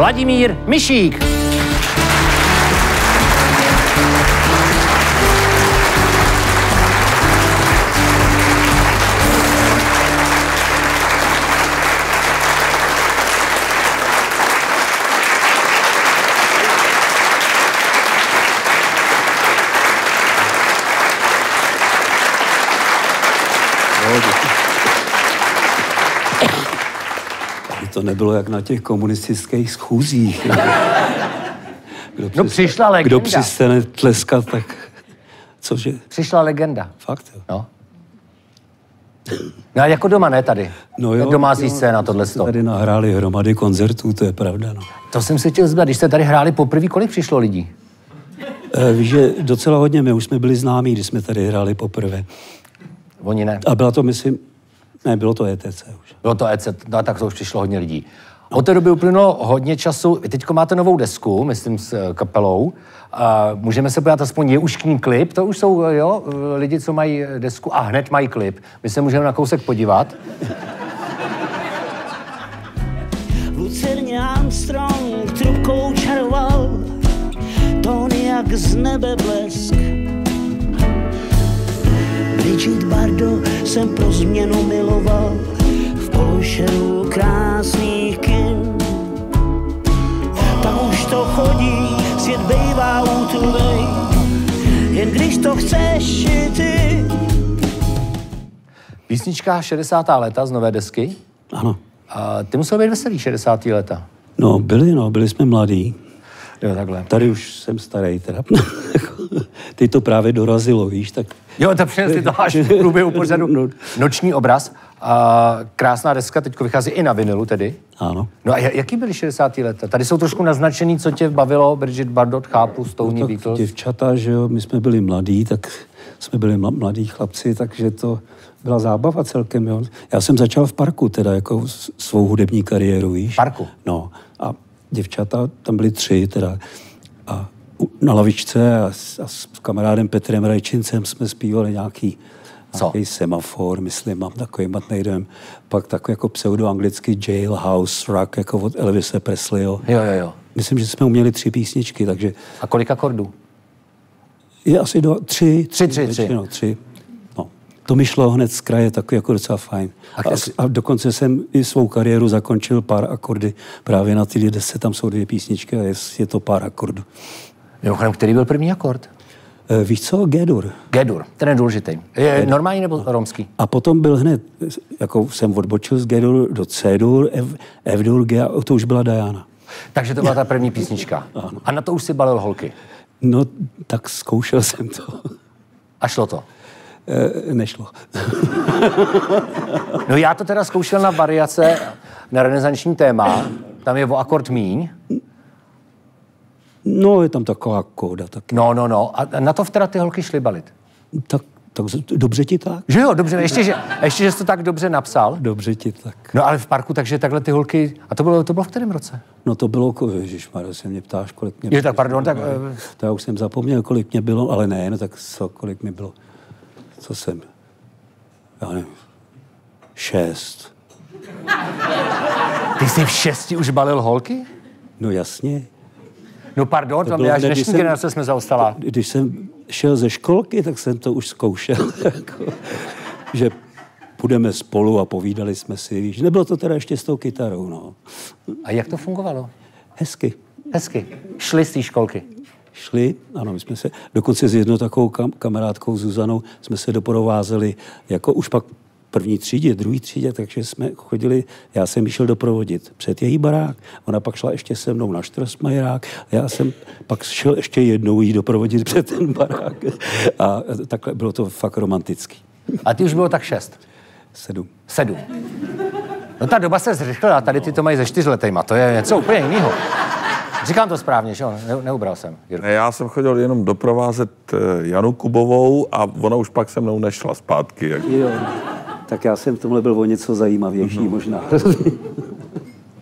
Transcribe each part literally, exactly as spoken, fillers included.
Vladimír Mišík. To nebylo jak na těch komunistických schůzích. Kdo no přišla legenda. Kdo přistane tleskat, tak cože? Přišla legenda. Fakt, jo. No. No a jako doma, ne tady? No jo. Domácí scéna, tohle sto. Tady nahráli hromady koncertů, to je pravda, no. To jsem se chtěl zeptat, když jste tady hráli poprvé, kolik přišlo lidí? E, víš, že docela hodně, my už jsme byli známí, když jsme tady hráli poprvé. Oni ne. A byla to, myslím, ne, bylo to E T C už. Bylo to E T C, no, tak to už přišlo hodně lidí. Od té doby uplynulo hodně času. Vy teďko máte novou desku, myslím, s kapelou. A můžeme se podívat, aspoň je už k ní klip. To už jsou, jo, lidi, co mají desku a hned mají klip. My se můžeme na kousek podívat. Lucerně Armstrong trubkou čaroval, tóny jak z nebe blesk. Bridget Bardot jsem pro změnu miloval, v pološeru krásných kin. Tam už to chodí, svět bejvá útulnej, jen když to chceš i ty. Písnička šedesátá léta z nové desky. Ano. A ty musel být veselý šedesátá léta. No, byli, no, byli jsme mladí. Jo, takhle. Tady už jsem starý, teda. Ty to právě dorazilo, víš, tak... Jo, to přinesli to až v průběhu pořadu. No. Noční obraz. A krásná deska, teďko vychází i na vinilu tedy. Ano. No a jaký byly šedesátá léta? Tady jsou trošku naznačený, co tě bavilo, Bridget Bardot, chápu, Stony no, Beatles. Děvčata, že jo, my jsme byli mladí, tak jsme byli mladí chlapci, takže to byla zábava celkem, jo. Já jsem začal v parku teda, jako svou hudební kariéru, víš. Parku? No a děvčata, tam byly tři teda. A na lavičce a s, a s kamarádem Petrem Rajčincem jsme zpívali nějaký, nějaký semafor, myslím, mám takový matnejdem. Pak takový jako pseudoanglický jailhouse rock, jako od Elvise Presleyho. Jo, jo, jo. Myslím, že jsme uměli tři písničky, takže... A kolik akordů? Je asi do, tři. Tři, tři, tři. No, tři. No. To mi šlo hned z kraje, takový jako docela fajn. A, a, a dokonce jsem i svou kariéru zakončil pár akordy. Právě na ty desce tam jsou dvě písničky a je, je to pár akordů. Mimochodem, který byl první akord? E, víš co? G-dur. G-dur, ten je důležitý. Je normální nebo romský? A potom byl hned, jako jsem odbočil z G-dur do C-dur, F, F-dur, G, a to už byla Diana. Takže to byla ta první písnička. Ano. A na to už si balil holky? No, tak zkoušel jsem to. A šlo to? E, nešlo. No já to teda zkoušel na variace na renesanční téma. Tam je o akord míň. No, je tam taková kóda taky. No, no, no. A na to teda ty holky šly balit? Tak, tak dobře ti tak? Že jo, dobře. Ještě, že, ještě, že jsi to tak dobře napsal. Dobře ti tak. No ale v parku, takže takhle ty holky... A to bylo, to bylo v kterém roce? No to bylo, ježišmarja, se mě ptáš, kolik mě... Je tak, pardon, tak... To já už jsem zapomněl, kolik mě bylo, ale ne, no tak co, kolik mi bylo. Co jsem? Já nevím. Šest. Ty jsi v šesti už balil holky? No jasně. No pardon, tam je až dnešní jsem, generace jsme zaostala. Když jsem šel ze školky, tak jsem to už zkoušel. Jako, že půjdeme spolu a povídali jsme si, víš. Nebylo to teda ještě s tou kytarou, no. A jak to fungovalo? Hezky. Hezky. Šli z té školky? Šli, ano, my jsme se, dokonce s jednou takovou kam, kamarádkou Zuzanou jsme se doprovázeli, jako už pak první třídě, druhý třídě, takže jsme chodili, já jsem ji šel doprovodit před její barák, ona pak šla ještě se mnou na Štrosmajerák, já jsem pak šel ještě jednou jí doprovodit před ten barák a takhle bylo to fakt romantický. A ty už bylo tak šest? Sedm. Sedm. No ta doba se zrychlila, tady ty to mají ze čtyřletejma, to je něco úplně jiného. Říkám to správně, že jo? Ne, neubral jsem. Ne, já jsem chodil jenom doprovázet Janu Kubovou a ona už pak se mnou nešla zpátky. Jak... Jo, tak já jsem v tomhle byl o něco zajímavější mm-hmm. možná.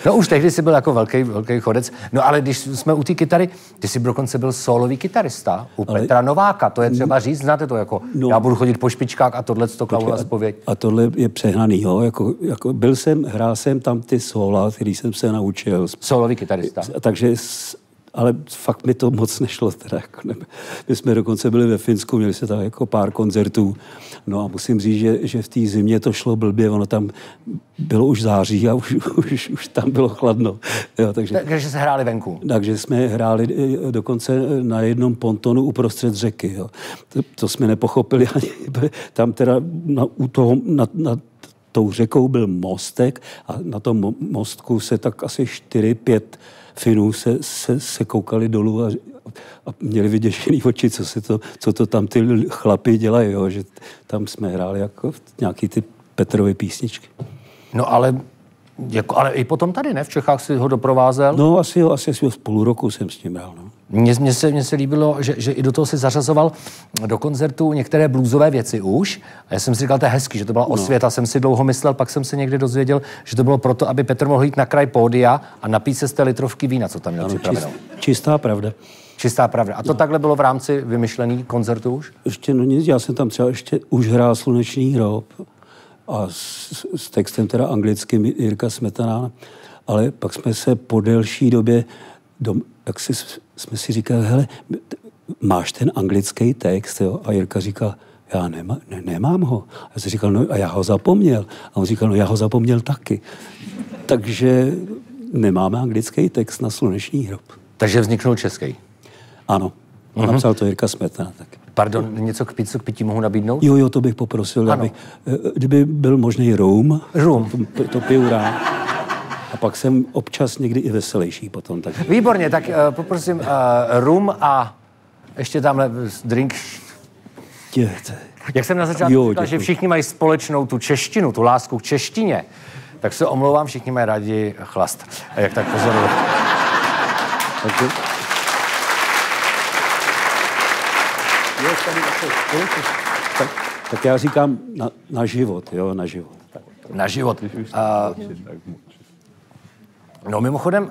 No už tehdy jsi byl jako velký, velký chodec. No ale když jsme u té kytary, ty jsi dokonce byl solový kytarista u ale... Petra Nováka. To je třeba říct, znáte to jako, no. Já budu chodit po špičkách a tohle to klavu na zpověď. A tohle je přehnaný, jo. Jako, jako byl jsem, hrál jsem tam ty sola, který jsem se naučil. Solový kytarista. Takže... Ale fakt mi to moc nešlo teda. Jako ne. My jsme dokonce byli ve Finsku, měli se tam jako pár koncertů. No a musím říct, že, že v té zimě to šlo blbě, ono tam bylo už září a už, už, už tam bylo chladno. Jo, takže, takže se hráli venku? Takže jsme hráli dokonce na jednom pontonu uprostřed řeky. Jo. To, to jsme nepochopili ani. Tam teda na, u toho, na, na tou řekou byl mostek a na tom mostku se tak asi čtyři, pět Finů se, se, se koukali dolů a, a měli vyděšený oči, co, se to, co to tam ty chlapi dělají, jo, že tam jsme hráli jako nějaký ty Petrovy písničky. No ale, jako, ale i potom tady, ne? V Čechách si ho doprovázel? No asi jo, asi, asi z půl roku jsem s tím hrál, no. Mně, mně, se, mně se líbilo, že, že i do toho si zařazoval do koncertu některé bluesové věci už. A já jsem si říkal, to je hezký, že to byla osvěta. No. Jsem si dlouho myslel, pak jsem se někdy dozvěděl, že to bylo proto, aby Petr mohl jít na kraj pódia a napít se z té litrovky vína, co tam měl připraveno. Čist, čistá pravda. Čistá pravda. A to no. takhle bylo v rámci vymyšlený koncertu už? Ještě, no nic, já jsem tam třeba ještě už hrál Sluneční hrob a s, s textem teda anglickým Jirka Smetana, ale pak jsme se po delší době dom, jak si, jsme si říkali, hele, máš ten anglický text, jo? A Jirka říkal, já nema, ne, nemám ho. A já jsem říkal, no a já ho zapomněl. A on říkal, no já ho zapomněl taky. Takže nemáme anglický text na Sluneční hrob. Takže vzniknul český. Ano, mm-hmm. Napsal to Jirka Smetana taky. Pardon, něco k pití, k pití mohu nabídnout? Jo, jo, to bych poprosil. Abych, kdyby byl možný rum, rum. To, to piju rád. A pak jsem občas někdy i veselější potom. Tak. Výborně, tak uh, poprosím uh, rum a ještě tamhle drink. Děte. Jak jsem na začátku říkal, že všichni mají společnou tu češtinu, tu lásku k češtině, tak se omlouvám, všichni mají rádi chlast. A jak tak pozoruju. Takže... Tak, tak já říkám na, na život, jo, na život. Na život. Uh, no mimochodem,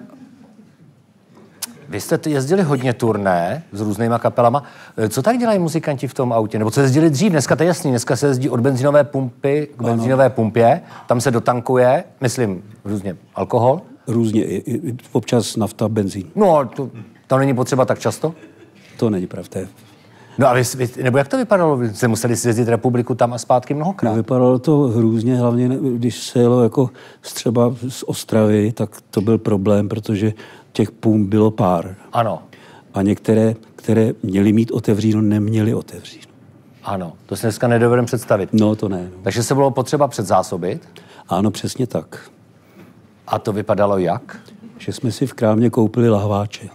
vy jste jezdili hodně turné s různýma kapelama. Co tak dělají muzikanti v tom autě? Nebo co jezdili dřív? Dneska to je jasný. Dneska se jezdí od benzinové pumpy k benzinové pumpě. Tam se dotankuje, myslím, různě alkohol. Různě, i, i, občas nafta, benzín. No, to, to není potřeba tak často? To není pravda. No a vy, vy, nebo jak to vypadalo? Vy jste museli sjezdit republiku tam a zpátky mnohokrát. No, vypadalo to hrůzně, hlavně když se jelo jako třeba z Ostravy, tak to byl problém, protože těch pump bylo pár. Ano. A některé, které měly mít otevříno, neměly otevříno. Ano, to si dneska nedovedeme představit. No, to ne. No. Takže se bylo potřeba předzásobit? Ano, přesně tak. A to vypadalo jak? Že jsme si v krámě koupili lahváče.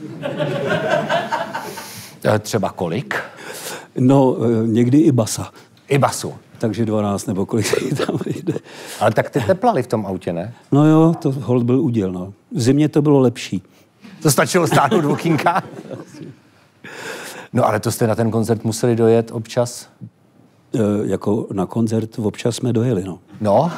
Třeba kolik? No, někdy i basa. I basu. Takže dvanáct nebo kolik tam jde. Ale tak ty teplali v tom autě, ne? No jo, to hold byl úděl, no. V zimě to bylo lepší. To stačilo stáhnout do kínka? No ale to jste na ten koncert museli dojet občas? E, jako na koncert občas jsme dojeli, no. No?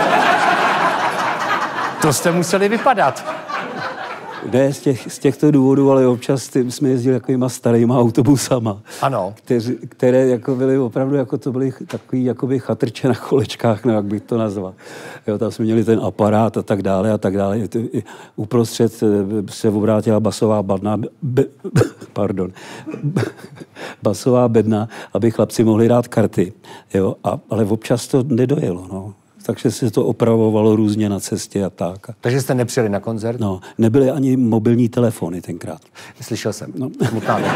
To jste museli vypadat. Ne z, těch, z těchto důvodů, ale občas ty, jsme jezdili takovýma starýma autobusama. Ano. Kteři, které jako byly opravdu, jako to byly takový jakoby chatrče na kolečkách, no, jak bych to nazval. Jo, tam jsme měli ten aparát a tak dále a tak dále. Uprostřed se obrátila basová badna, be, pardon, basová bedna, aby chlapci mohli dát karty. Jo, a, ale občas to nedojelo, no. Takže se to opravovalo různě na cestě a tak. Takže jste nepřijeli na koncert? No, nebyly ani mobilní telefony tenkrát. Slyšel jsem. No. Smutná doba.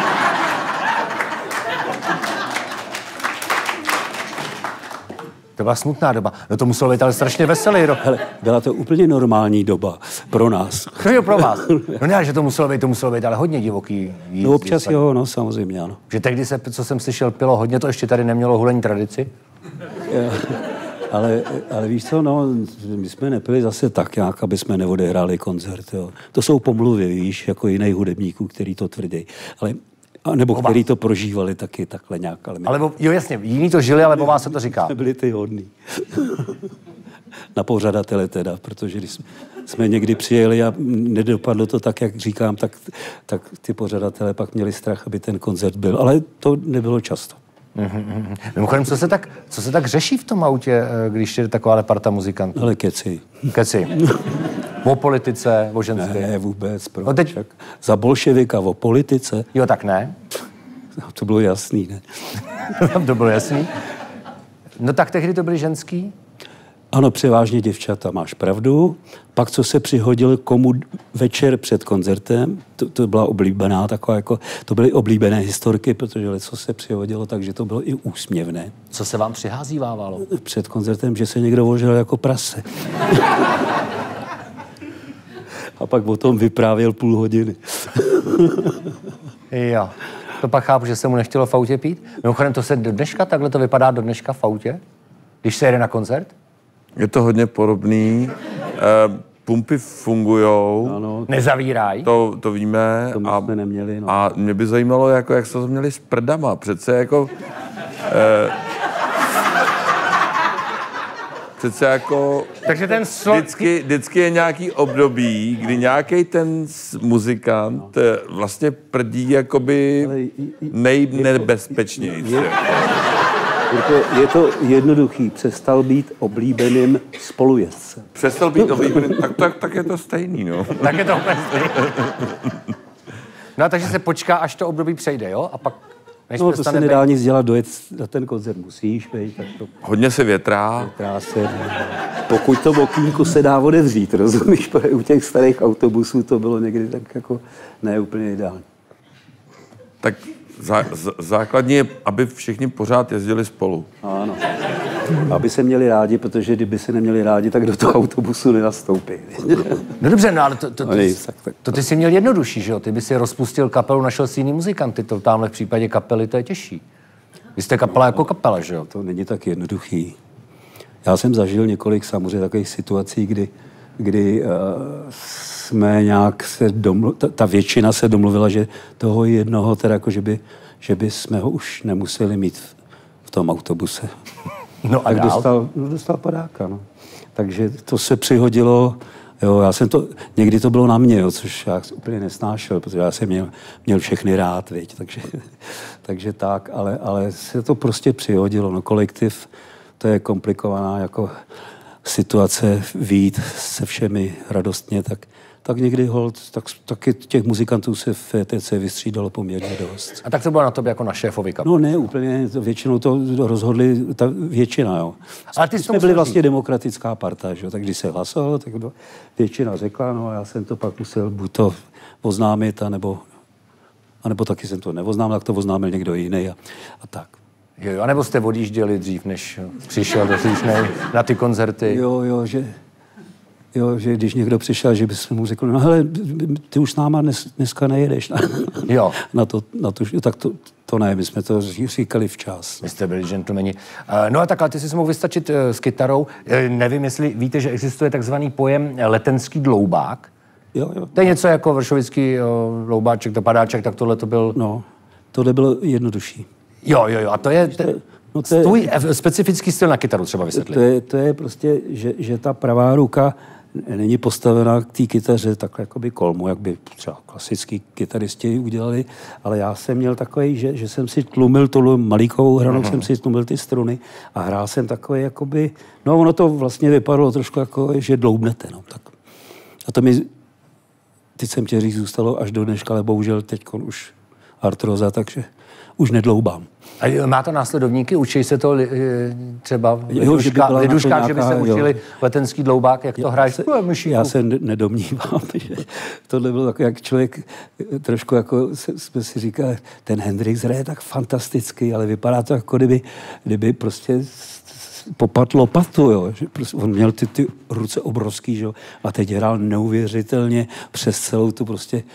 To byla smutná doba. No to muselo být ale strašně veselý rok. Hele, byla to úplně normální doba pro nás. No jo, pro vás. No ne, že to muselo být, to muselo být ale hodně divoký jízd. No občas jo, no samozřejmě, ano. Že tehdy se, co jsem slyšel, pilo hodně, to ještě tady nemělo hulení tradici? Jo. Ale, ale víš co, no, my jsme nepili zase tak nějak, aby jsme neodehráli koncert, jo. To jsou pomluvy, víš, jako jiných hudebníků, který to tvrdí. Ale, a nebo Oba. Který to prožívali taky takhle nějak. Ale, my... ale jo, jasně, jiní to žili, ale po vás se to říká. Jsme byli ty hodný. na pořadatele teda, protože když jsme někdy přijeli a nedopadlo to tak, jak říkám, tak, tak ty pořadatelé pak měli strach, aby ten koncert byl. Ale to nebylo často. Mm-hmm. Mimochodem, co se, tak, co se tak řeší v tom autě, když je taková parta muzikantů? Ale keci. Keci. O politice, o ženské? Ne, vůbec. Proč? No teď... Za bolševika o politice. Jo, tak ne. To bylo jasný, ne? To bylo jasný. No tak tehdy to byli ženský? Ano, převážně děvčata, máš pravdu. Pak, co se přihodil komu večer před koncertem, to, to byla oblíbená taková, jako, to byly oblíbené historky, protože co se přihodilo, takže to bylo i úsměvné. Co se vám přiházívávalo? Před koncertem, že se někdo ožral jako prase. A pak o tom vyprávěl půl hodiny. Jo. To pak chápu, že se mu nechtělo v autě pít. Mimochodem, to se do dneška, takhle to vypadá do dneška v autě, když se jede na koncert? Je to hodně podobný. E, pumpy fungujou. Ano. Nezavírají. To, to víme. To my a, jsme neměli. No. A mě by zajímalo, jako, jak se to měli s prdama. Přece jako... E, přece jako... Takže ten slo... Vždycky, vždycky je nějaký období, kdy nějaký ten muzikant vlastně prdí jakoby nejnebezpečnější. Je, je to jednoduchý. Přestal být oblíbeným spolujezdcem. Přestal být oblíbeným, tak, tak, tak je to stejný, no. Tak je to úplně stejný. No, takže se počká, až to období přejde, jo? A pak... No, to se nedá nic dělat, dojet na ten koncert musíš, vej, tak to... Hodně se větrá. Větrá se, pokud to okýnku se dá odevřít, rozumíš, protože u těch starých autobusů to bylo někdy tak jako ne úplně ideální. Tak zá, z, základní je, aby všichni pořád jezdili spolu. Ano. Aby se měli rádi, protože kdyby se neměli rádi, tak do toho autobusu nenastoupí. No dobře, no ale to, to, to, no, ty, to ty jsi měl jednodušší, že jo? Ty by si rozpustil kapelu, našel si jiný muzikanty, to tamhle v případě kapely to je těžší. Vy jste kapela jako kapela, že jo? To není tak jednoduchý. Já jsem zažil několik samozřejmě takových situací, kdy, kdy uh, jsme nějak se domluvili, ta, ta většina se domluvila, že toho jednoho, teda jako, že by, že by jsme ho už nemuseli mít v, v tom autobuse. No a tak dál? dostal, dostal padáka, no. Takže to se přihodilo, jo, já jsem to, někdy to bylo na mě, jo, což já úplně nesnášel, protože já jsem měl, měl všechny rád, viď, takže, takže tak, ale, ale se to prostě přihodilo, no, kolektiv, to je komplikovaná jako situace, vyjít se všemi radostně, tak, tak někdy holt, tak, taky těch muzikantů se v V T C vystřídalo poměrně dost. A tak to bylo na tobě jako na šéfovi kapely? No ne, úplně, většinou to rozhodli, ta většina, jo. Ale ty jsme byli vlastně demokratická parta, že jo, tak když se hlasovalo, tak většina řekla, no a já jsem to pak musel buď to oznámit, anebo, anebo taky jsem to neoznámil, tak to oznámil někdo jiný a, a tak. Jo, anebo jste odjížděli dřív, než přišel do Říšnej na ty koncerty? Jo, jo, že... Jo, že když někdo přišel, že bychom mu řekli, no hele, ty už s náma dnes, dneska nejedeš na, jo. na to, na to, tak to, to ne, my jsme to říkali včas. Vy jste byli gentlemani. No a takhle, ty jsi mohl vystačit s kytarou. Nevím, jestli víte, že existuje takzvaný pojem letenský dloubák. Jo, jo. To je něco jako vršovický dloubáček, to padáček, tak tohle to byl... No, tohle bylo jednodušší. Jo, jo, jo, a to je... Te... No to je tvůj specifický styl na kytaru třeba vysvětlit. To je, to je prostě, že, že ta pravá ruka není postavená k té kytaře takhle jakoby kolmu, jak by třeba klasický kytaristi udělali, ale já jsem měl takový, že, že jsem si tlumil tu malíkovou hranou, uh-huh. jsem si tlumil ty struny a hrál jsem takový jakoby, no ono to vlastně vypadalo trošku jako, že dloubnete, no tak. A to mi, teď jsem tě říct, zůstalo až do dneška, ale bohužel teď už artroza, takže už nedloubám. A má to následovníky? Učí se to li, třeba jo, že, by liduškách, že by se učili jo. letenský dloubák, jak to hraješ? Já se nedomnívám, že tohle bylo jako, jak člověk trošku jako jsme si říkali, ten Hendrix hraje tak fantasticky, ale vypadá to jako kdyby, kdyby prostě popadl lopatu, jo. Že prostě on měl ty, ty ruce obrovský, že jo, a teď hrál neuvěřitelně přes celou tu prostě,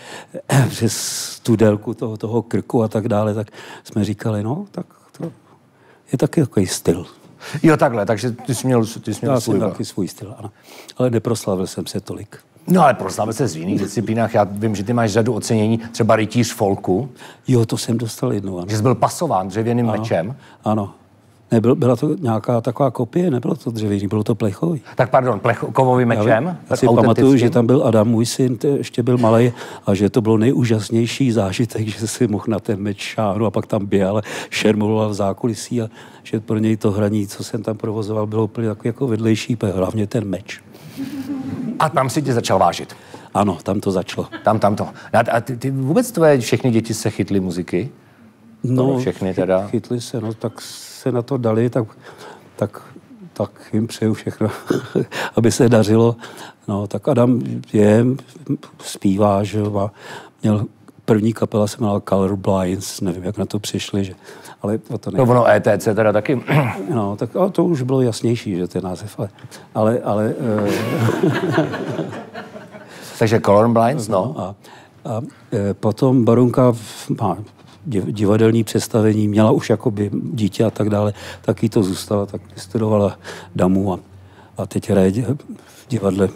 přes tu délku toho, toho krku a tak dále, tak jsme říkali, no, tak to je taky takový styl. Jo, takhle, takže ty jsi měl, ty jsi měl Já svůj jsem taky svůj styl, ano. Ale neproslavil jsem se tolik. No ale proslavil se v jiných disciplínách. Já vím, že ty máš řadu ocenění, třeba rytíř folku. Jo, to jsem dostal jednou, ano. Že jsi byl pasován dřevěným ano, mečem. Ano. Nebyl, byla to nějaká taková kopie, nebylo to dřevěný, bylo to plechový. Tak pardon, plech, kovovým mečem? Já, já si pamatuju, že tam byl Adam, můj syn, ještě byl malej, a že to bylo nejúžasnější zážitek, že si mohl na ten meč šáhnout a pak tam běhal, šermoval v zákulisí a že pro něj to hraní, co jsem tam provozoval, bylo úplně takový jako vedlejší, hlavně ten meč. A tam si tě začal vážit? Ano, tam to začalo. Tam, tam to. A ty, ty vůbec tvoje všechny děti se chytly muziky? No, všechny teda. Chytli se, no, tak se na to dali, tak, tak, tak jim přeju všechno, aby se dařilo. No, tak Adam je, zpívá, že má, měl první kapela, se jmenovala Colorblind, nevím, jak na to přišli, že, ale o to nejde. No ono E T C teda taky. No, tak ale to už bylo jasnější, že ten název, ale, ale, ale uh... Takže Colorblind, no. A, a e, potom Barunka má divadelní představení, měla už jakoby dítě a tak dále, tak jí to zůstalo, tak studovala Damu a, a teď hraje v divadle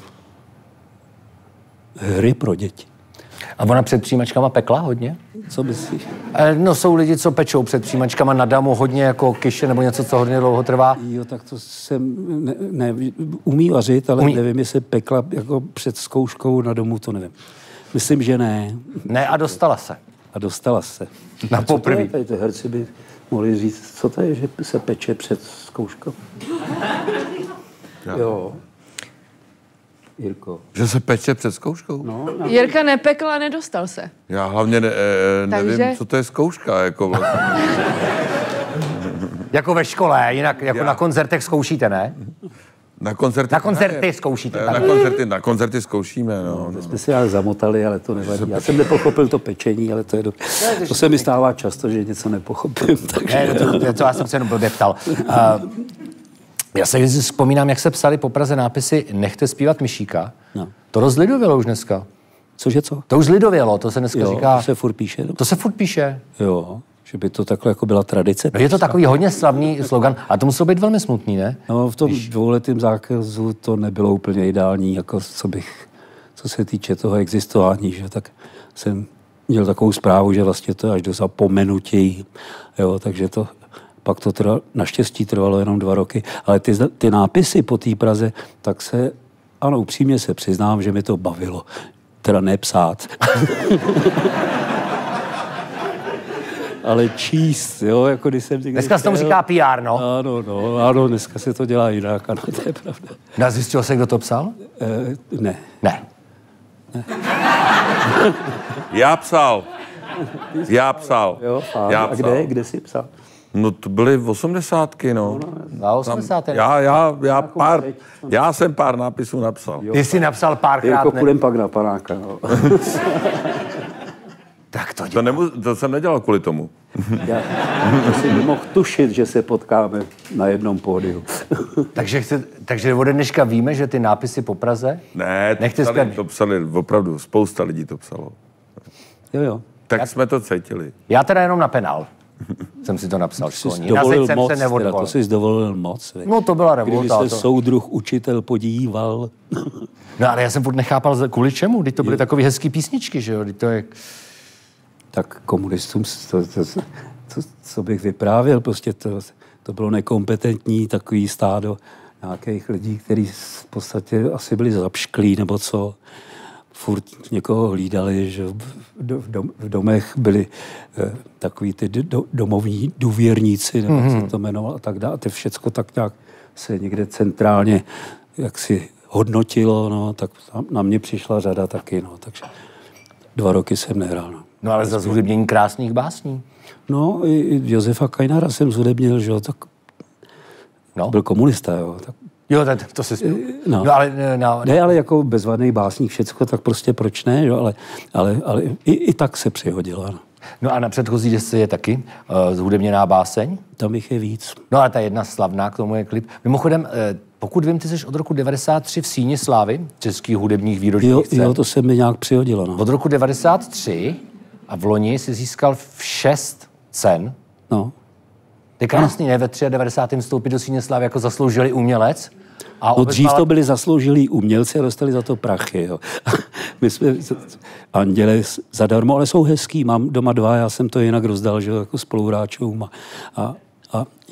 hry pro děti. A ona před přijímačkama pekla hodně? Co myslíš? No jsou lidi, co pečou před přijímačkama na Damu hodně jako kyše nebo něco, co hodně dlouho trvá. Jo, tak to jsem, ne, ne umí vařit, ale umí. Nevím, jestli pekla jako před zkouškou na domu, to nevím. Myslím, že ne. Ne, a dostala se. A dostala se. Na poprvé. Tady ty herci by mohli říct, co to je, že se peče před zkouškou. Jo. Jirko. Že se peče před zkouškou? No, no. Jirka nepekl a nedostal se. Já hlavně ne, nevím, Takže... co to je zkouška. Jako vlastně. Jako ve škole, jinak jako Já. na koncertech zkoušíte, ne? Na koncerty, na koncerty ne, zkoušíte. Ne, na, koncerty, na koncerty zkoušíme, no. No, no. jsme si ale zamotali, ale to nevadí. Já jsem nepochopil to pečení, ale to je do... To se mi stává často, že něco nepochopím. Takže... Ne, to, to, to já jsem se jenom blbě ptal. Uh, já se vzpomínám, jak se psali po Praze nápisy Nechte zpívat Myšíka. No. To rozlidovělo už dneska. Cože co? To už zlidovělo, to se dneska jo, říká... to se furt píše. To se furt píše. Jo, že by to takhle jako byla tradice. No je to takový hodně slavný slogan, a to muselo být velmi smutný, ne? No v tom Když... dvouletém zákazu to nebylo úplně ideální, jako co bych, co se týče toho existování, že tak jsem měl takovou zprávu, že vlastně to je až do zapomenutí, jo, takže to pak to trvalo, naštěstí trvalo jenom dva roky, ale ty, ty nápisy po té Praze, tak se, ano, upřímně se přiznám, že mi to bavilo, teda nepsát. Ale číst, jo, jako když jsem... Dneska se tomu říká P R, no. Ano, no, ano, dneska se to dělá jinak, ano, to je pravda. No, zjistil se, kdo to psal? E, ne. Ne. ne. Já psal. Já psal. Jo, a, Já a psal. kde, kde jsi psal? No to byly osmdesátky, no. Na osmdesátých. Já, já, já, pár, já jsem pár nápisů napsal. Jo, Ty jsi napsal párkrát, jako ne? půjdem pak na panáka, no. Tak to, To, nemu, to jsem nedělal kvůli tomu. Já to si nemohl tušit, že se potkáme na jednom pódiu. takže, chce, takže ode dneška víme, že ty nápisy po Praze? Ne, to Nechte psali, zpět. to psali, opravdu, spousta lidí to psalo. Jo, jo. Tak Já... jsme to cítili. Já teda jenom na penál. Jsem si to napsal školní. Na zeď jsem moc, se teda, to jsi dovolil moc. Vě. No to byla revolta. Kdyby se to... soudruh učitel podíval. No ale já jsem furt nechápal, kvůli čemu. Teď to byly takové hezký písničky, že jo? To je... Tak komunistům, to, to, to, to, co bych vyprávěl, prostě to, to bylo nekompetentní takový stádo nějakých lidí, kteří v podstatě asi byli zapšklí, nebo co. Furt někoho hlídali, že v, dom, v domech byli eh, takový ty do, domovní důvěrníci, nebo mm-hmm. se to jmenovalo a tak dále. To všecko tak nějak se někde centrálně jaksi hodnotilo, no, tak na mě přišla řada taky, no, takže dva roky jsem nehrál, no. No ale za zhudebnění krásných básní. No, i, i Josefa Kajnara jsem zhudebnil, že jo, tak no. Byl komunista, jo. Tak... Jo, to, to si... No. no ale... No. Ne, ale jako bezvadný básník všecko, tak prostě proč ne, jo, ale, ale, ale i, i tak se přihodilo, ano. No a na předchozí desce je taky uh, zhudebněná báseň. Tam jich je víc. No ale ta jedna slavná, k tomu je klip. Mimochodem, uh, pokud vím, ty jsi od roku devadesát tři v Síni slávy, českých hudebních výročních jo, cen. jo, to se mi nějak přihodilo, no. Od roku devadesát tři a v loni si získal v šest cen. No. To je krásný, ne? Ve devadesátém třetím vstoupit do Síně slávy jako zasloužilý umělec. A no dřív to byli zasloužilí umělci a dostali za to prachy, jo. My jsme anděle zadarmo, ale jsou hezký. Mám doma dva, já jsem to jinak rozdal, že jako spoluhráčům. A, a, a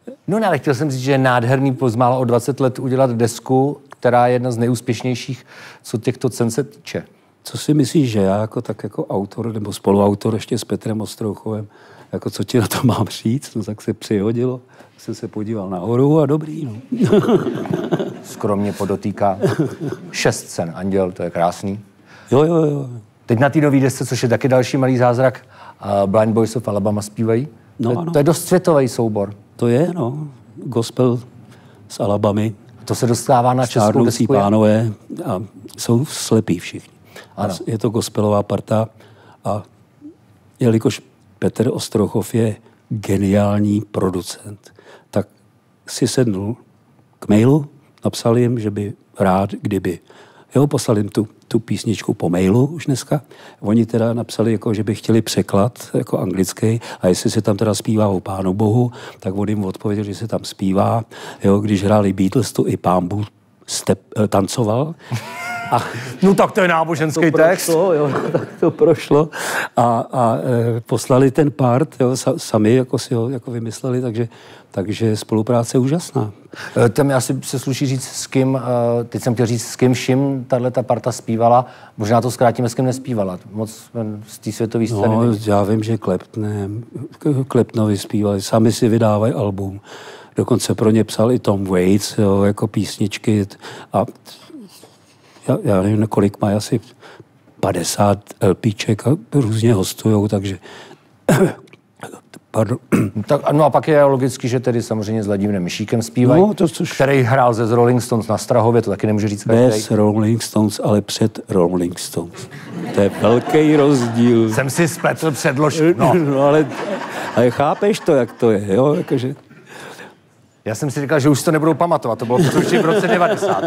No ne, ale chtěl jsem říct, že je nádherný pozmálo o dvacet let udělat desku, která je jedna z nejúspěšnějších, co těchto cen se týče. Co si myslíš, že já jako tak jako autor nebo spoluautor ještě s Petrem Ostrouchovem, jako co ti na to mám říct, no tak se přihodilo, jsem se podíval nahoru a dobrý, no. Skromně podotýká. Šest cen, Anděl, to je krásný. Jo, jo, jo. Teď na té nový desce, což je taky další malý zázrak, uh, Blind Boys of Alabama zpívají. No, to, ano. to je dost světový soubor. To je, no, gospel z Alabamy. To se dostává na českou Stárnoucí desku. pánové a jsou slepí všichni. Ano. A je to gospelová parta a jelikož Petr Ostrouchov je geniální producent, tak si sednul k mailu, napsal jim, že by rád, kdyby, jo, poslal jim tu, tu písničku po mailu už dneska. Oni teda napsali, jako, že by chtěli překlad jako anglický a jestli se tam teda zpívá o Pánu Bohu, tak on jim odpověděl, že se tam zpívá. Jo, když hráli Beatles, to i Pán Bůh step, tancoval. A No tak to je náboženský to text. prošlo, jo, tak to prošlo a, a e, poslali ten part, jo, sa, sami jako si ho jako vymysleli, takže, takže spolupráce je úžasná. E, Tam asi se sluší říct, s kým, e, teď jsem chtěl říct, s kým vším tato parta zpívala, možná to zkrátíme, s kým nespívala. Moc z té světové scény. No, já vím, že Klepne, Klepnovi zpívali, sami si vydávají album. Dokonce pro ně psal i Tom Waits, jo, jako písničky a já, já nevím, kolik mají, asi padesát LPček a různě hostujou, takže pardon. Tak, no a pak je logicky, že tedy samozřejmě s Vladimírem Myšíkem zpívají, No, to což- který hrál ze Rolling Stones na Strahově, to taky nemůže říct každý. Bez Rolling Stones, ale před Rolling Stones. To je velký rozdíl. Jsem si spletl předložku. No. no ale, ale chápeš to, jak to je, jo? Jakože... Já jsem si říkal, že už si to nebudou pamatovat, to bylo v roce devadesát.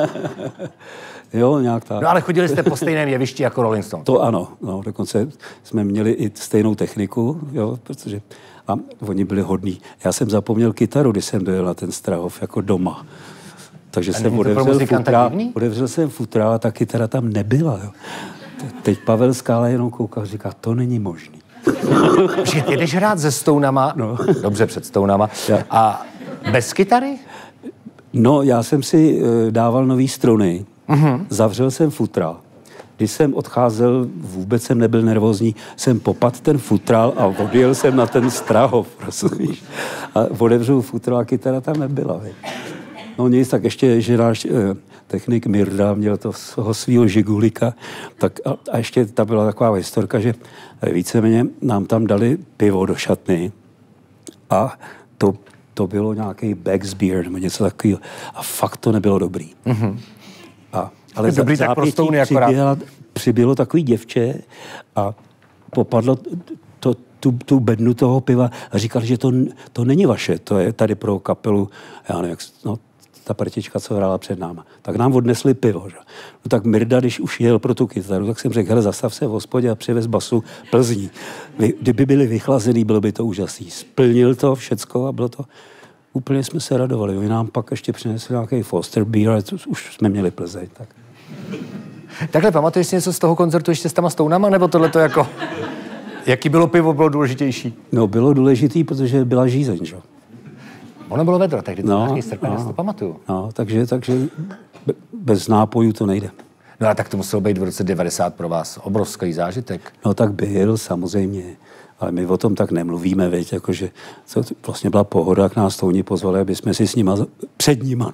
Jo, nějak tak. No ale chodili jste po stejném jevišti jako Rolling Stones. To ano, no, dokonce jsme měli i stejnou techniku, jo, protože a oni byli hodní. Já jsem zapomněl kytaru, když jsem byl na ten Strahov, jako doma. Takže jsem není to pro odevřel muzikanta futra, divný? odevřel jsem futra a ta kytara tam nebyla. Jo. Teď Pavel Skála jenom koukal a říká, to není možný. Že ty jdeš hrát se Stounama, no. Dobře před Stounama, Já. a bez kytary? No, já jsem si uh, dával nový struny, mm-hmm. zavřel jsem futra. Když jsem odcházel, vůbec jsem nebyl nervózní, jsem popad ten futral a odjel jsem na ten Strahov, rozumíš? A otevřel futral a kytara tam nebyla. Vej. No nic, tak ještě, že náš uh, technik Mirda měl to toho svýho žigulika, tak a, a ještě ta byla taková historka, že víceméně nám tam dali pivo do šatny a to to bylo nějaký Beck's Beer nebo něco takového. A fakt to nebylo dobrý. Mm-hmm. A, ale dobrý, za, tak pro zápětí Stouny akorát. přiběla, přibylo takový děvče a popadlo to, tu, tu bednu toho piva a říkali, že to, to není vaše, to je tady pro kapelu, já nevím, jak, no, ta partička, co hrála před náma. Tak nám odnesli pivo. Že? No tak Mirda, když už jel pro tu kytaru, tak jsem řekl, hele, zastav se v hospodě a přivez basu Plzní. Vy, kdyby byli vychlazený, bylo by to úžasný. Splnil to všecko a bylo to... Úplně jsme se radovali. Oni nám pak ještě přinesli nějaký Foster Beer, ale to už jsme měli Plzeň. Tak. Takhle, pamatuješ si něco z toho koncertu ještě s těma Stounama, nebo tohle to jako... Jaký bylo pivo, bylo důležitější? No, bylo důležitý, protože byla žízeň, že? Ono bylo vedro, tehdy to No, nějaký strpen, já si no. to pamatuju. No, takže, takže bez nápojů to nejde. No a tak to muselo být v roce devadesát pro vás obrovský zážitek. No tak byl, samozřejmě. Ale my o tom tak nemluvíme, veď, jakože to vlastně byla pohoda, jak nás Stouni pozvali, aby jsme si s nima, před nima,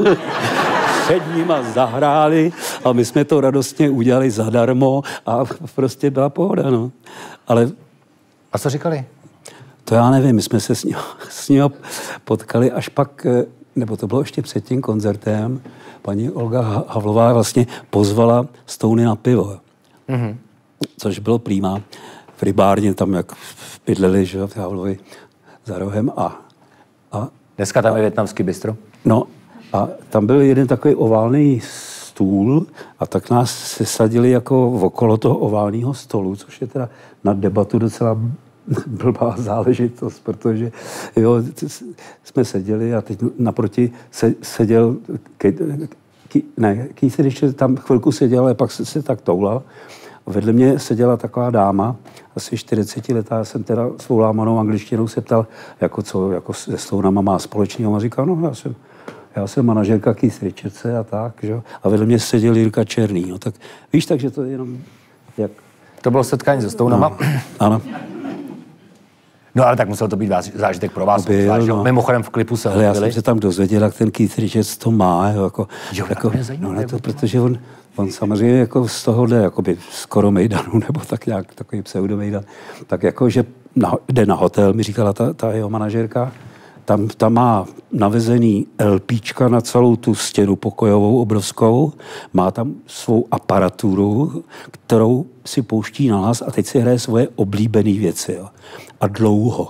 před nima zahráli a my jsme to radostně udělali zadarmo a prostě byla pohoda, no. Ale A co říkali? to já nevím, my jsme se s nima, s nima potkali až pak, nebo to bylo ještě před tím koncertem, paní Olga Havlová vlastně pozvala Stouny na pivo, mm-hmm. což bylo prýma. V rybárně tam, jak bydleli, že v Havlovi za rohem a, a... Dneska tam je vietnamský bistro. No a tam byl jeden takový oválný stůl a tak nás sesadili jako okolo toho oválného stolu, což je teda na debatu docela blbá záležitost, protože jo, jsme seděli a teď naproti se, seděl, ke, ke, ne, Keith, když tam chvilku seděl, ale pak se, se tak toulal vedle mě seděla taková dáma, asi čtyřicetiletá, já jsem teda svou lámanou angličtinou se ptal, jako co jako se Stounama má společného. A říkal, no já jsem, já jsem manažerka Keith Richardse a tak, že? A vedle mě seděl Jirka Černý. No tak víš, takže to je jenom jak... To bylo setkání se Stounama? No, ano. No ale tak musel to být zážitek pro vás. Byl, zvlášť, no. Mimochodem v klipu se ale já jsem se tam dozvěděl, jak ten Keith Richards to má. Jako, jo, jako, zajímavé, no, na to, protože on, on samozřejmě jako z tohohle jakoby skoro mejdanu, nebo tak nějak takový pseudomejdan, tak jako, že na, jde na hotel, mi říkala ta, ta jeho manažerka, tam, tam má navezený LPčka na celou tu stěnu pokojovou obrovskou, má tam svou aparaturu, kterou si pouští na hlas a teď si hraje svoje oblíbené věci. Jo. A dlouho.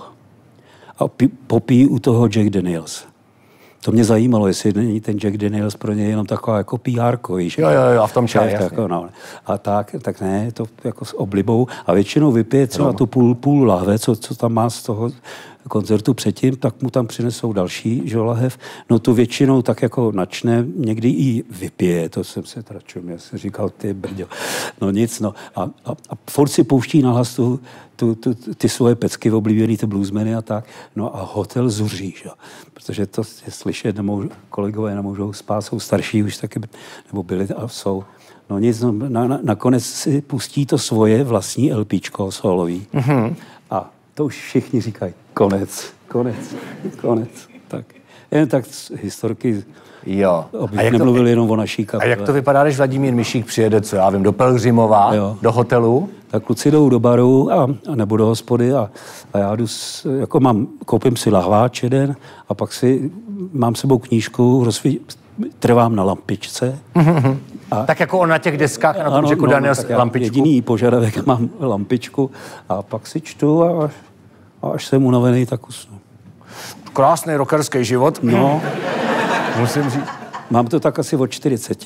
A popíjí u toho Jack Daniels. To mě zajímalo, jestli není ten Jack Daniels pro něj jenom taková jako pé érko, víš? Jo, jo, jo, a v tom čaj, jako, no. A tak, tak ne, to jako s oblibou. A většinou vypije třeba tu půl, půl lahve, co, co tam má z toho koncertu předtím, tak mu tam přinesou další žolahev. No tu většinou tak jako načne, někdy i vypije, to jsem se tračil, já jsem říkal, ty brďo. No nic, no. A, a, a furt si pouští na hlas tu, tu, tu, ty svoje pecky oblíbený, ty bluesmeny a tak. No a hotel zuří, že? Protože to je slyšet, nemůžu, kolegové nemůžou spát, jsou starší už taky, nebo byli a jsou. No nic, no, na, na, nakonec si pustí to svoje vlastní LPčko solový. Mm-hmm. A to už všichni říkají, konec, konec, konec. Tak, jen tak historky, jo. abych nemluvil jenom o naší kapele. A jak to vypadá, když Vladimír Mišík přijede, co já vím, do Pelhřimova, jo. do hotelu? Tak kluci jdou do baru a, a nebo do hospody a, a já jdu, s, jako mám, koupím si lahváč jeden a pak si mám sebou knížku, rozsví, trvám na lampičce. Mm-hmm. A, tak jako on na těch deskách, na tom Jacku no, Daniels no, lampičku. Jediný požadavek, mám lampičku a pak si čtu a, a až jsem unavený, tak usnu. Krásný rockerský život. No. Musím říct. Mám to tak asi od čtyřiceti.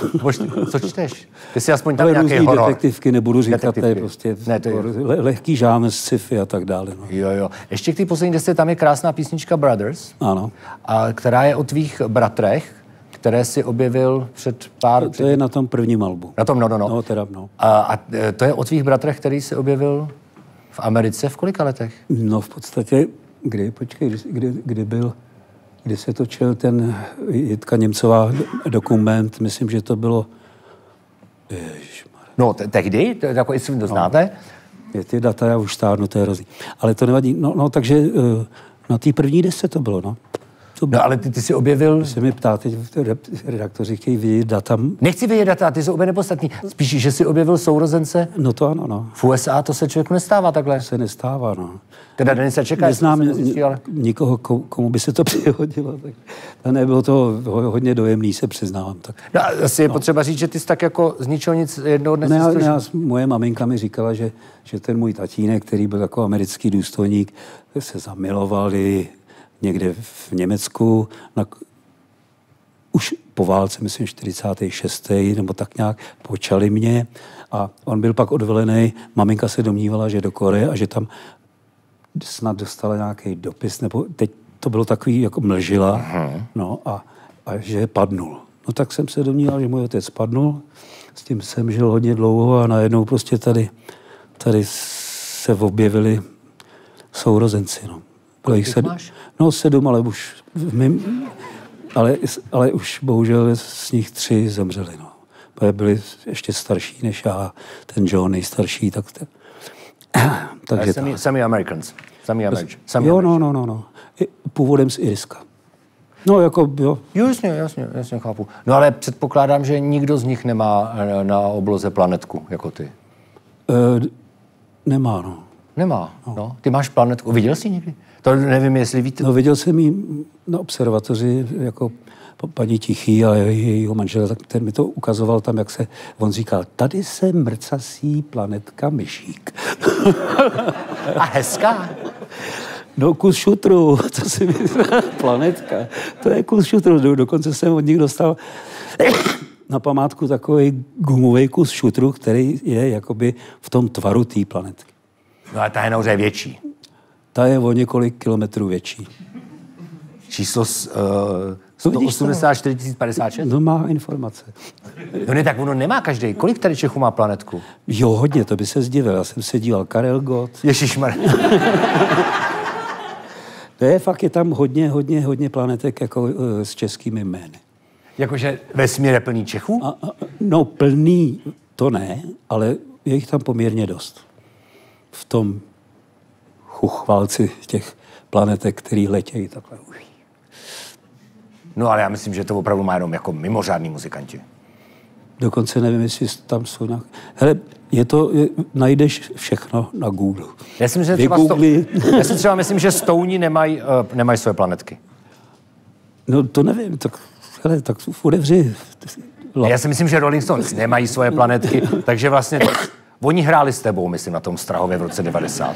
Co čteš? Ty jsi aspoň tam ale nějaký horor. Detektivky, nebudu říkat, detektivky. To je prostě ne, to je... Le- lehký žánr, sci-fi a tak dále. No. Jo, jo. Ještě k té poslední desce, tam je krásná písnička Brothers. Ano. A která je o tvých bratrech, které si objevil před pár... To, to je na tom prvním albu. Na tom, no, no, no. No, teda, no. A, a to je o tvých bratrech, který si objevil v Americe v kolika letech? No v podstatě, kdy, počkej, kdy, kdy byl... kdy se točil ten Jitka Němcová dokument, myslím, že to bylo... Ježišmarja. No, te- tehdy, to, jako jestli to znáte. Je ty data, já už stárnu, to je hrozný. Ale to nevadí. No, no takže na té první desce to bylo, no. To bylo. No, ale ty, ty jsi objevil... Se mi ptá, teď redaktoři chtějí vidět data. Nechci vidět data, ty jsou úplně nepodstatný. Spíš, že jsi objevil sourozence... No to ano, no. V U S A to se člověku nestává takhle. To se nestává, no. Teda den se čeká, neznám se zjistí, ale... nikoho, komu by se to přihodilo. Tak nebylo to hodně dojemný, se přiznávám. Tak. No, asi je no. potřeba říct, že ty jsi tak jako z ničeho nic jednoho dnes ne, ne, moje maminka mi říkala, že, že ten můj tatínek, který byl jako americký důstojník, se zamilovali někde v Německu, na, už po válce, myslím, čtyřicátém šestém nebo tak nějak, počali mě a on byl pak odvelený. Maminka se domnívala, že do Koreje a že tam snad dostala nějaký dopis, nebo teď to bylo takový, jako mlžila, uh-huh. no a, a že padnul. No tak jsem se domníval, že můj otec padnul, s tím jsem žil hodně dlouho a najednou prostě tady, tady se objevili sourozenci, no. Kolik sedm, máš? No sedm, ale už v mým, ale, ale už bohužel z nich tři zemřeli, no. Byli ještě starší než já, ten John nejstarší, tak ten, takže sami, sami Americans. Sami Američani. Sami jo, no, no, no, no. Původem z Irska. No, jako, jo. Jasně, jasně, jasně, chápu. No, ale předpokládám, že nikdo z nich nemá na obloze planetku, jako ty. E, nemá, no. Nemá, no. no. Ty máš planetku. Viděl jsi někdy? To nevím, jestli víte. No, viděl jsem ji na observatoři, jako paní Tichý a jejího manžela, ten mi to ukazoval tam, jak se, on říkal, tady se mrcasí planetka Myšík. A hezká? No, kus šutru, co si myslel, planetka, to je kus šutru, dokonce jsem od nich dostal na památku takový gumový kus šutru, který je jakoby v tom tvaru té planetky. No a ta je nahoře větší. Ta je o několik kilometrů větší. Číslo, uh, sto osmdesát čtyři tisíc padesát šest? No má informace. No ne, tak ono nemá každý. Kolik tady Čechů má planetku? Jo, hodně, to by se zdivil. Já jsem se díval, Karel Gott. Ježišmar. To je fakt, je tam hodně, hodně, hodně planetek jako uh, s českými jmény. Jakože vesmír je plný Čechů? A, a, no plný to ne, ale je jich tam poměrně dost. V tom chuchvalci těch planetek, který letějí takhle. No ale já myslím, že to opravdu má jenom jako mimořádní muzikanti. Dokonce nevím, jestli tam jsou nějak... Hele, je to, je, najdeš všechno na Google. Já si myslím, že třeba, sto... já si třeba myslím, že Stouni nemají uh, nemaj své planetky. No to nevím, tak, hele, tak odevři. Já si myslím, že Rolling Stones nemají svoje planetky, takže vlastně oni hráli s tebou, myslím, na tom Strahově v roce devadesát.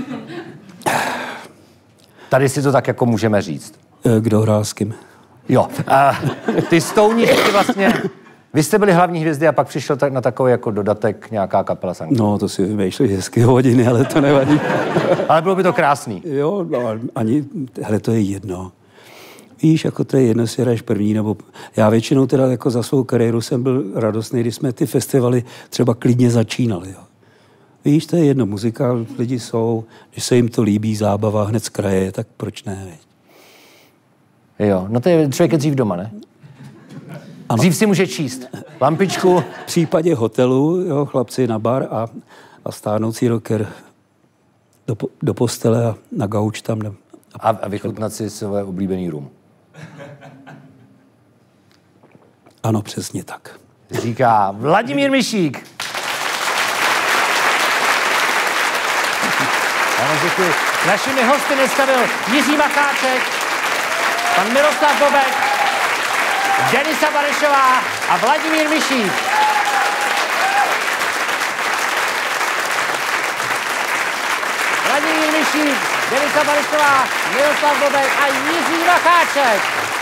Tady si to tak jako můžeme říct. Kdo hrál s kým? Jo. A ty Stouni, ty vlastně... Vy jste byli hlavní hvězdy a pak přišel tak na takový jako dodatek nějaká kapela z Anglie. No, to si vymýšleli hezky hodiny, ale to nevadí. Ale bylo by to krásný. Jo, no, ani, hele, to je jedno. Víš, jako to je jedno, si hraješ první, nebo já většinou teda jako za svou kariéru jsem byl radostný, když jsme ty festivaly třeba klidně začínali, jo. Víš, to je jedno, muzika, lidi jsou, když se jim to líbí, zábava hned z kraje, tak proč ne, veď? Jo, no to je člověk je dřív doma, ne? Ano. Dřív si může číst lampičku. V případě hotelu, jo, chlapci na bar a, a stárnoucí rocker do, do postele a na gauč tam. A, a, a vychutnat si své oblíbený rum. Ano, přesně tak. Říká Vladimír Mišík. Ano, děkuji. Našimi hosty dneska byl Jiří Macháček, pan Miroslav Bobek, Denisa Barešová a Vladimír Mišík. Vladimír Mišík, Denisa Barešová, Miroslav Bobek a Jiří Macháček.